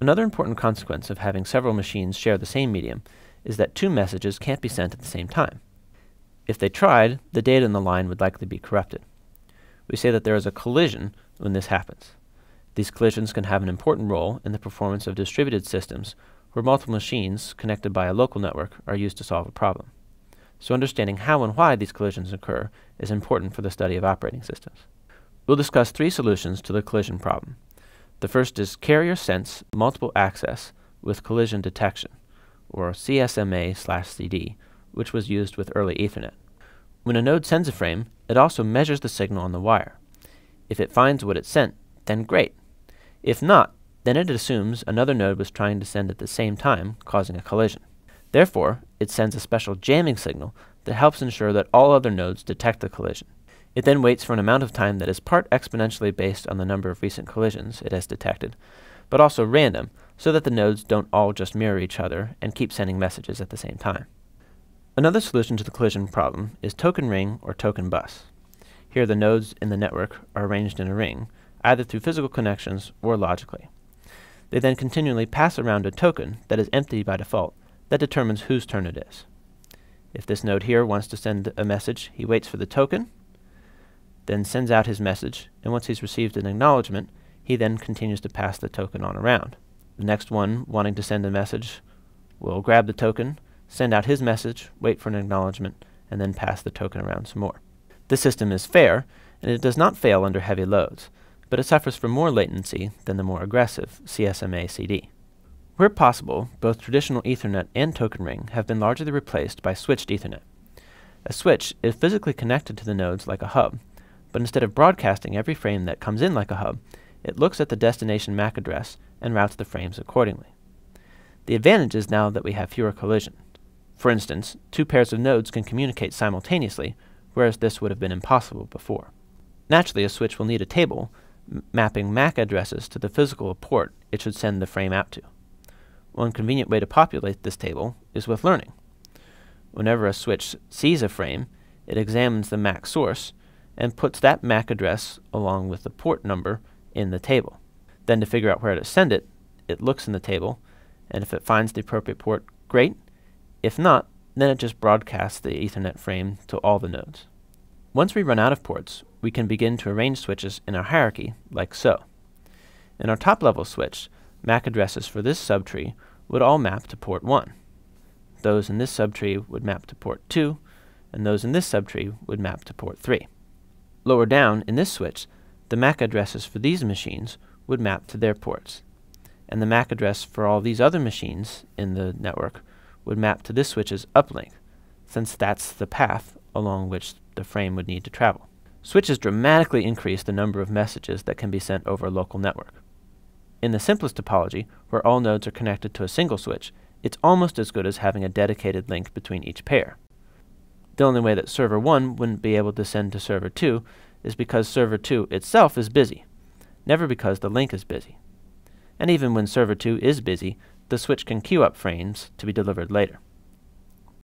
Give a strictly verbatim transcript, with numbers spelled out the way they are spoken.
Another important consequence of having several machines share the same medium is that two messages can't be sent at the same time. If they tried, the data in the line would likely be corrupted. We say that there is a collision when this happens. These collisions can have an important role in the performance of distributed systems where multiple machines connected by a local network are used to solve a problem. So understanding how and why these collisions occur is important for the study of operating systems. We'll discuss three solutions to the collision problem. The first is carrier sense multiple access with collision detection, or C S M A slash C D, which was used with early Ethernet. When a node sends a frame, it also measures the signal on the wire. If it finds what it sent, then great. If not, then it assumes another node was trying to send at the same time, causing a collision. Therefore, it sends a special jamming signal that helps ensure that all other nodes detect the collision. It then waits for an amount of time that is part exponentially based on the number of recent collisions it has detected, but also random, so that the nodes don't all just mirror each other and keep sending messages at the same time. Another solution to the collision problem is token ring or token bus. Here the nodes in the network are arranged in a ring, either through physical connections or logically. They then continually pass around a token that is empty by default that determines whose turn it is. If this node here wants to send a message, he waits for the token, then sends out his message, and once he's received an acknowledgement, he then continues to pass the token on around. The next one wanting to send a message will grab the token, send out his message, wait for an acknowledgement, and then pass the token around some more. This system is fair, and it does not fail under heavy loads, but it suffers from more latency than the more aggressive C S M A C D. Where possible, both traditional Ethernet and token ring have been largely replaced by switched Ethernet. A switch is physically connected to the nodes like a hub, but instead of broadcasting every frame that comes in like a hub, it looks at the destination M A C address and routes the frames accordingly. The advantage is now that we have fewer collisions. For instance, two pairs of nodes can communicate simultaneously, whereas this would have been impossible before. Naturally, a switch will need a table mapping M A C addresses to the physical port it should send the frame out to. One convenient way to populate this table is with learning. Whenever a switch sees a frame, it examines the M A C source and puts that M A C address along with the port number in the table. Then to figure out where to send it, it looks in the table, and if it finds the appropriate port, great. If not, then it just broadcasts the Ethernet frame to all the nodes. Once we run out of ports, we can begin to arrange switches in our hierarchy, like so. In our top-level switch, M A C addresses for this subtree would all map to port one. Those in this subtree would map to port two, and those in this subtree would map to port three. Lower down in this switch, the M A C addresses for these machines would map to their ports, and the M A C address for all these other machines in the network would map to this switch's uplink, since that's the path along which the frame would need to travel. Switches dramatically increase the number of messages that can be sent over a local network. In the simplest topology, where all nodes are connected to a single switch, it's almost as good as having a dedicated link between each pair. The only way that server one wouldn't be able to send to server two is because server two itself is busy, never because the link is busy. And even when server two is busy, the switch can queue up frames to be delivered later.